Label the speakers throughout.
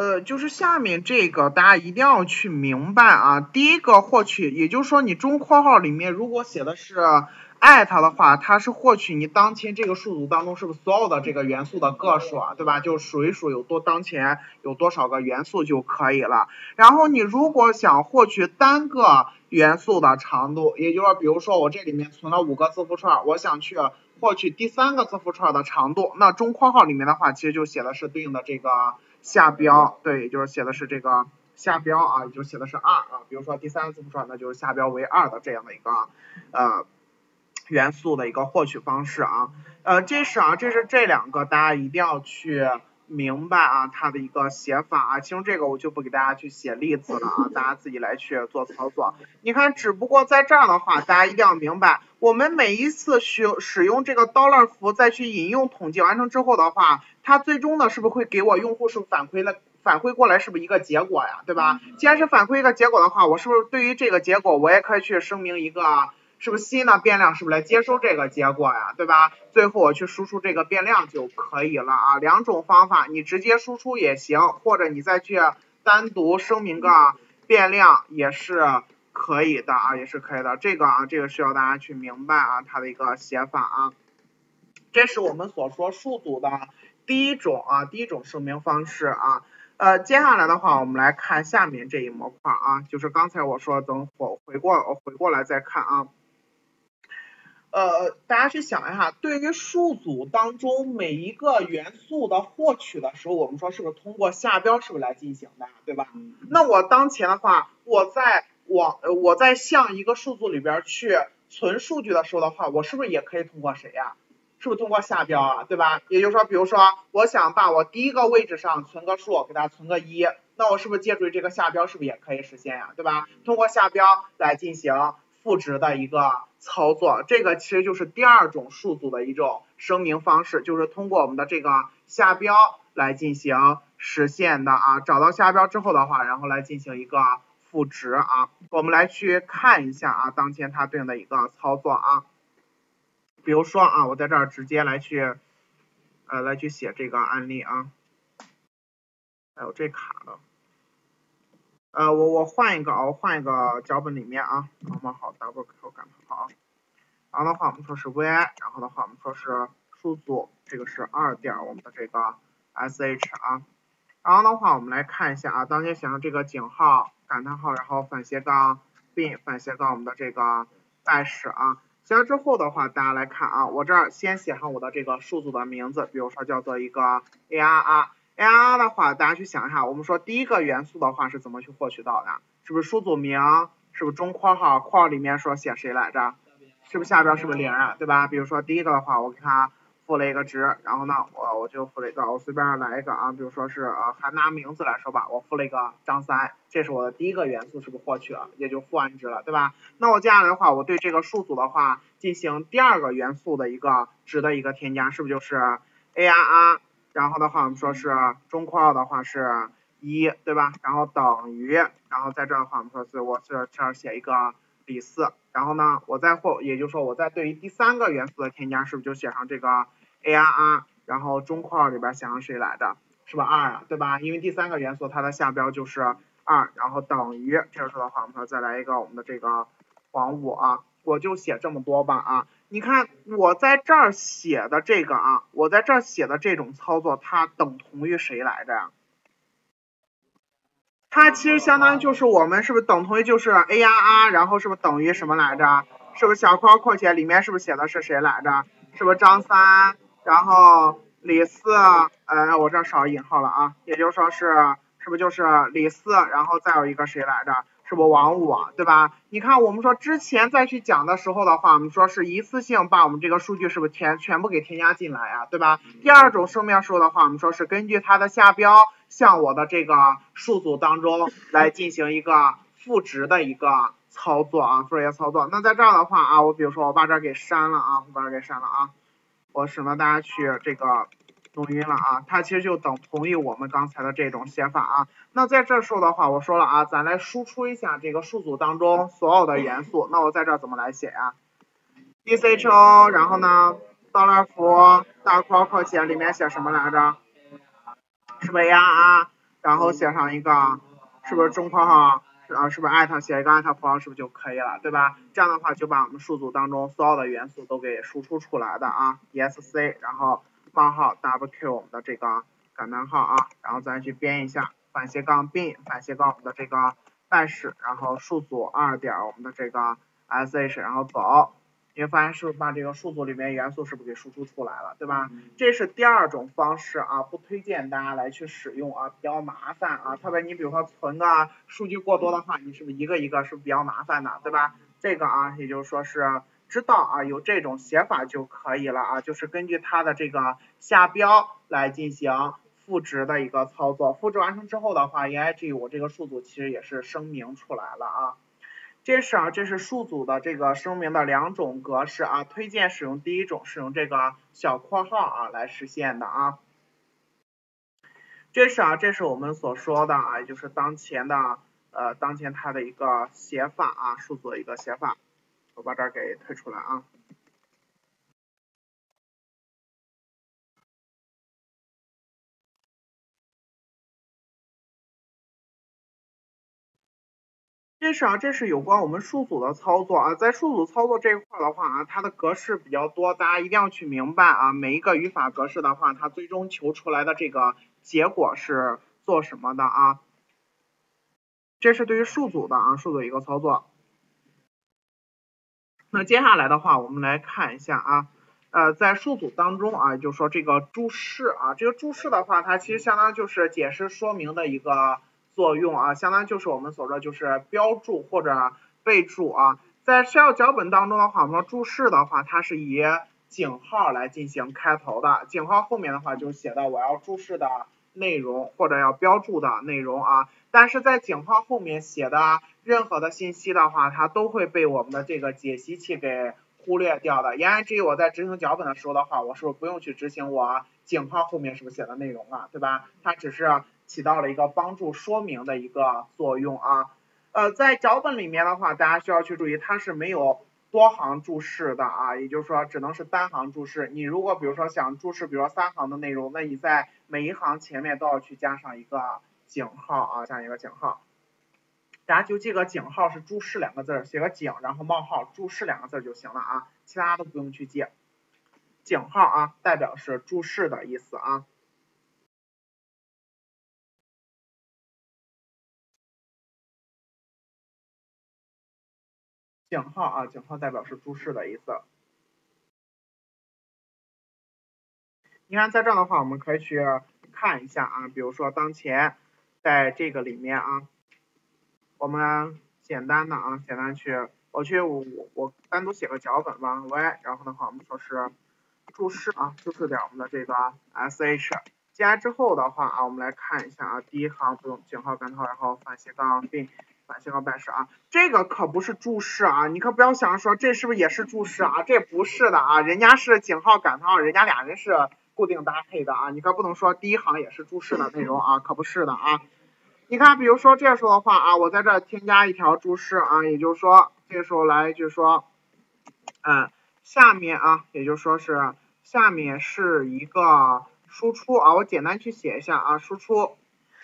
Speaker 1: 就是下面这个大家一定要去明白啊。第一个获取，也就是说你中括号里面如果写的是艾特的话，它是获取你当前这个数组当中是不是所有的这个元素的个数啊，对吧？就数一数当前有多少个元素就可以了。然后你如果想获取单个元素的长度，也就是说，比如说我这里面存了5个字符串，我想去获取第3个字符串的长度，那中括号里面的话，其实就写的是对应的这个下标，对，也就是写的是这个下标啊，也就写的是2啊。比如说第3个字符串，那就是下标为2的这样的一个元素的一个获取方式啊。这是这2个大家一定要去明白啊，它的一个写法啊。其中这个我就不给大家去写例子了啊，大家自己来去做操作。你看，只不过在这儿的话，大家一定要明白，我们每一次使用这个$符再去引用统计完成之后的话，它最终呢是不是会给我用户是反馈过来是不是一个结果呀，对吧？既然是反馈一个结果的话，我是不是对于这个结果我也可以去声明一个是不是新的变量是不是来接收这个结果呀，对吧？最后我去输出这个变量就可以了啊。2种方法，你直接输出也行，或者你再去单独声明个变量也是可以的啊，也是可以的。这个需要大家去明白啊，它的一个写法啊。这是我们所说数组的第一种声明方式啊。接下来的话，我们来看下面这一模块啊，就是刚才我说等我回过来再看啊。大家去想一下，对于数组当中每一个元素的获取的时候，我们说是不是通过下标是不是来进行的，对吧？那我当前的话，我在向一个数组里边去存数据的时候的话，我是不是也可以通过谁呀？是不是通过下标啊，对吧？也就是说，比如说我想把我第一个位置上存个数，给它存个1，那我是不是借助于这个下标是不是也可以实现呀，对吧？通过下标来进行赋值的一个操作，这个其实就是第2种数组的一种声明方式，就是通过我们的这个下标来进行实现的啊。找到下标之后的话，然后来进行一个赋值啊。我们来去看一下啊，当前它对应的一个操作啊。比如说啊，我在这儿直接来去写这个案例啊。哎呦，这卡了。我换一个啊，我换一个脚本里面啊。好 ，double Q 感好。然后的话，我们说是 vi， 然后的话，我们说是数组，这个是2点我们的这个 sh 啊。然后的话，我们来看一下啊，当前写上这个井号、感叹号，然后反斜杠 bin 反斜杠我们的这个 bash 啊。写了之后的话，大家来看啊，我这儿先写上我的这个数组的名字，比如说叫做一个 ARR 的话，大家去想一下，我们说第一个元素的话是怎么去获取到的？是不是数组名？是不是中括号？括号里面说写谁来着？是不是下边是不是0啊？对吧？比如说第一个的话，我给它赋了一个值，然后呢，我就赋了一个，我随便来一个啊，比如说是还拿名字来说吧，我赋了一个张3，这是我的第一个元素，是不是获取了？也就赋完值了，对吧？那我接下来的话，我对这个数组的话进行第2个元素的一个值的一个添加，是不是就是 ARR？ 然后的话，我们说是中括号的话是1，对吧？然后等于，然后在这的话，我们说是我是这儿写一个李4，然后呢，也就是说我在对于第3个元素的添加，是不是就写上这个 ARR， 然后中括号里边写上谁来着？是不是2啊？对吧？因为第3个元素它的下标就是2，然后等于，这个时候的话，我们说再来一个我们的这个黄5啊，我就写这么多吧啊。你看我在这儿写的这个啊，我在这儿写的这种操作，它等同于谁来着呀？它其实相当于就是我们是不是等同于就是 ARR， 然后是不是等于什么来着？是不是小括括写里面是不是写的是谁来着？是不是张3，然后李4，我这少引号了啊，也就是说是不是就是李4，然后再有一个谁来着？是不是王5，对吧？你看我们说之前再去讲的时候的话，我们说是一次性把我们这个数据是不是全部给添加进来呀，对吧？第2种声明时候的话，我们说是根据它的下标向我的这个数组当中来进行一个赋值的一个操作啊，赋值的操作。那在这儿的话啊，我比如说我把这给删了啊，我省得大家去这个弄晕了啊，它其实就等同于我们刚才的这种写法啊。那在这时候的话，我说了啊，咱来输出一下这个数组当中所有的元素。那我在这怎么来写呀？DCHO， 然后呢，$符大括号写里面写什么来着？是不是 ARR？ 然后写上一个是不是中括号是不是艾特写一个艾特符号是不是就可以了，对吧？这样的话就把我们数组当中所有的元素都给输出出来的啊 ESC 然后冒号 WQ 我们的这个感叹号啊，然后再去编一下反斜杠 bin 反斜杠我们的这个bash 然后数组2点我们的这个 sh 然后走。你会发现是不是把这个数组里面元素是不是给输出出来了，对吧？这是第二种方式啊，不推荐大家来去使用啊，比较麻烦啊，特别你比如说存个数据过多的话，你是不是一个一个是比较麻烦的，对吧？这个啊，也就是说是知道啊有这种写法就可以了啊，就是根据它的这个下标来进行赋值的一个操作，赋值完成之后的话 ，EIG 我这个数组其实也是声明出来了啊。这是数组的这个声明的2种格式啊，推荐使用第一种是用这个小括号啊来实现的啊。这是我们所说的啊，也就是当前它的一个写法啊，数组的一个写法，我把这儿给推出来啊。这是有关我们数组的操作啊，在数组操作这一块的话啊，它的格式比较多，大家一定要去明白啊，每一个语法格式的话，它最终求出来的这个结果是做什么的啊？这是对于数组的啊，数组一个操作。那接下来的话，我们来看一下啊，在数组当中啊，就是说这个注释啊，这个注释的话，它其实相当于就是解释说明的一个作用啊，相当于就是我们所说就是标注或者备注啊，在 Shell 脚本当中的话，我们说注释的话，它是以井号来进行开头的，井号后面的话就写的我要注释的内容或者要标注的内容啊，但是在井号后面写的任何的信息的话，它都会被我们的这个解析器给忽略掉的。言下之意，我在执行脚本的时候的话，我是不是不用去执行我井号后面是不是写的内容了，对吧？它只是起到了一个帮助说明的一个作用啊。在脚本里面的话，大家需要去注意，它是没有多行注释的啊，也就是说只能是单行注释。你如果比如说想注释，比如说3行的内容，那你在每一行前面都要去加上一个井号啊，加一个井号。大家就记个井号是注释2个字，写个井，然后冒号注释2个字就行了啊，其他都不用去记。井号啊，代表是注释的意思啊。井号啊，井号代表是注释的意思。你看在这儿的话，我们可以去看一下啊，比如说当前在这个里面啊，我们简单去，我单独写个脚本吧 y， 然后的话我们说是注释啊，注释点我们的这个 sh， 接下来之后的话啊，我们来看一下啊，第一行不用井号感叹号，然后反斜杠 bin 反斜杠bash啊，这个可不是注释啊，你可不要想着说这是不是也是注释啊，这不是的啊，人家是井号感叹号，人家俩人是固定搭配的啊，你可不能说第一行也是注释的内容啊，可不是的啊。你看，比如说这时候的话啊，我在这添加一条注释啊，也就是说这时候来就是说，下面啊，也就是说是下面是一个输出啊，我简单去写一下啊，输出。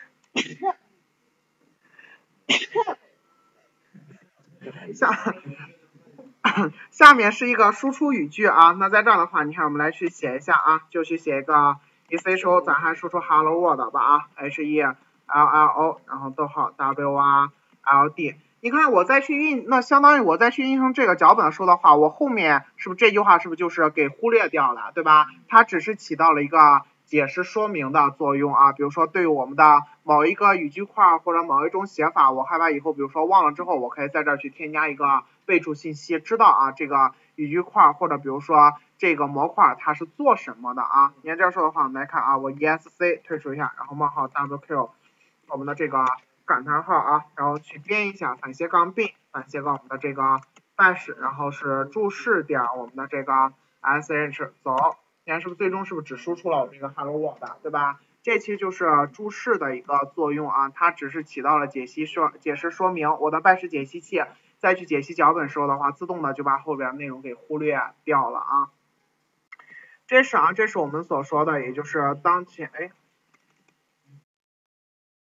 Speaker 1: 下面是一个输出语句啊，那在这儿的话，你看我们来去写一下啊，就去写一个 echo 咱还输出 hello world 吧啊 hello，然后逗号 world，你看我再去那相当于我再去运行这个脚本的时候的话，我后面是不是这句话是不是就是给忽略掉了，对吧？它只是起到了一个解释说明的作用啊，比如说对于我们的某一个语句块或者某一种写法，我害怕以后比如说忘了之后，我可以在这儿去添加一个备注信息，知道啊这个语句块或者比如说这个模块它是做什么的啊。你看这样说的话，我们来看啊，我 ESC 退出一下，然后冒号 WQ 我们的这个感叹号啊，然后去编一下反斜杠 bin 反斜杠我们的这个bash，然后是注释点我们的这个 sh 走。你看是不是最终是不是只输出了我这个 hello world， 对吧？这其实就是注释的一个作用啊，它只是起到了解释说明，我的bash解析器再去解析脚本时候的话，自动的就把后边内容给忽略掉了啊。这是我们所说的，也就是当前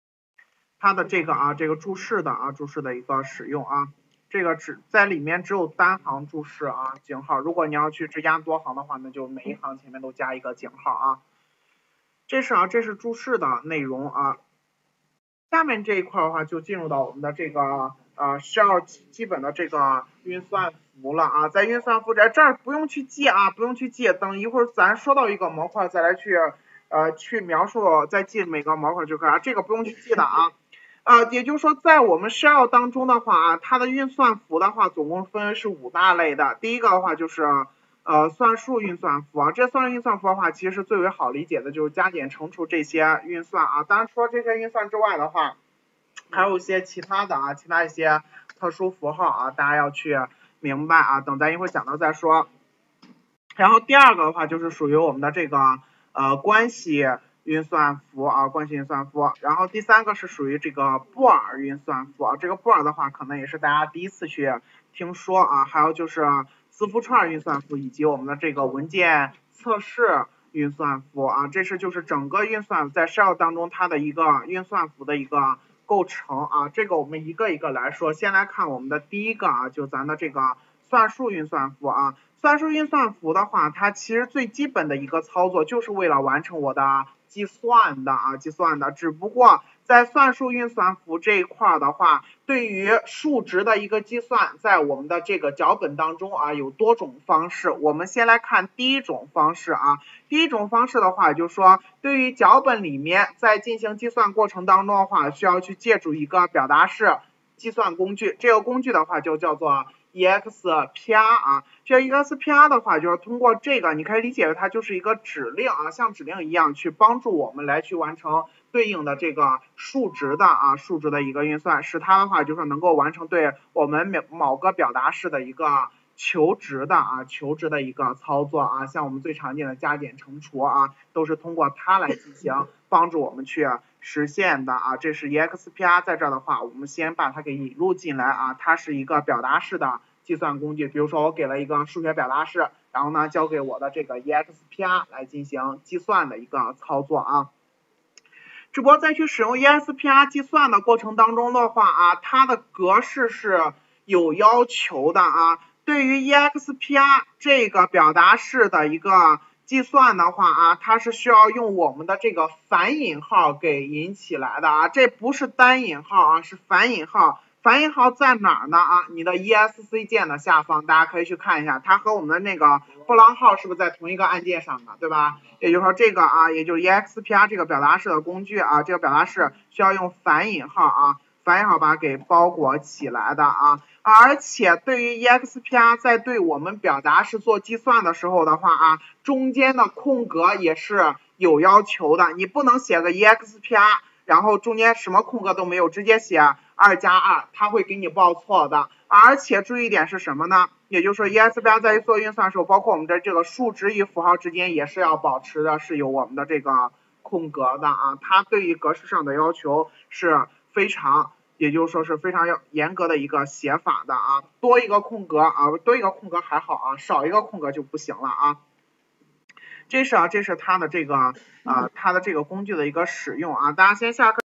Speaker 1: 它的这个注释的一个使用啊，这个在里面只有单行注释啊，井号。如果你要去只加多行的话，那就每一行前面都加一个井号啊。这是注释的内容啊。下面这一块的话就进入到我们的这个shell 基本的这个运算符了啊。在运算符这儿不用去记啊，不用去记，等一会儿咱说到一个模块再来去描述，再记每个模块就可以了，这个不用去记的啊。也就是说在我们 shell 当中的话它的运算符的话总共分为是5大类的。第一个的话就是算术运算符啊，这算术运算符的话，其实最为好理解的就是加减乘除这些运算啊。当然除了这些运算之外的话，还有一些其他一些特殊符号啊，大家要去明白啊。等咱一会儿讲到再说。然后第二个的话就是属于我们的这个关系运算符啊，关系运算符。然后第三个是属于这个布尔运算符啊，这个布尔的话可能也是大家第一次去听说啊。还有就是字符串运算符以及我们的这个文件测试运算符啊，这是就是整个运算在 shell 当中它的一个运算符的一个构成啊。这个我们一个一个来说，先来看我们的第一个啊，就咱的这个算术运算符啊。算术运算符的话，它其实最基本的一个操作就是为了完成我的计算的，只不过在算术运算符这一块的话，对于数值的一个计算，在我们的这个脚本当中啊，有多种方式。我们先来看第一种方式啊，第一种方式的话，就是说对于脚本里面在进行计算过程当中的话，需要去借助一个表达式计算工具，这个工具的话就叫做EXPR 啊，这 EXPR 的话就是通过这个，你可以理解为它就是一个指令啊，像指令一样去帮助我们来去完成对应的这个数值的一个运算，使它的话就是能够完成对我们某个表达式的一个求值的一个操作啊，像我们最常见的加减乘除啊，都是通过它来进行帮助我们去实现的啊。这是 EXPR 在这儿的话，我们先把它给引入进来啊，它是一个表达式的计算工具。比如说我给了一个数学表达式，然后呢交给我的这个 EXPR 来进行计算的一个操作啊。只不过在去使用 EXPR 计算的过程当中的话啊，它的格式是有要求的啊。对于 EXPR 这个表达式的一个计算的话啊，它是需要用我们的这个反引号给引起来的啊，这不是单引号啊，是反引号。反引号在哪儿呢啊？你的 ESC 键的下方，大家可以去看一下，它和我们的那个波浪号是不是在同一个按键上的，对吧？也就是说这个啊，也就是 EXPR 这个表达式的工具啊，这个表达式需要用反引号啊，反引号把它给包裹起来的啊。而且对于 EXPR 在对我们表达式做计算的时候的话啊，中间的空格也是有要求的，你不能写个 EXPR 然后中间什么空格都没有，直接写2+2，它会给你报错的。而且注意一点是什么呢？也就是说 EXPR 在做运算的时候，包括我们的这个数值与符号之间也是要保持的是有我们的这个空格的啊，它对于格式上的要求是非常，也就是说是非常严格的一个写法的啊，多一个空格还好啊，少一个空格就不行了啊。这是它的这个工具的一个使用啊，大家先下课。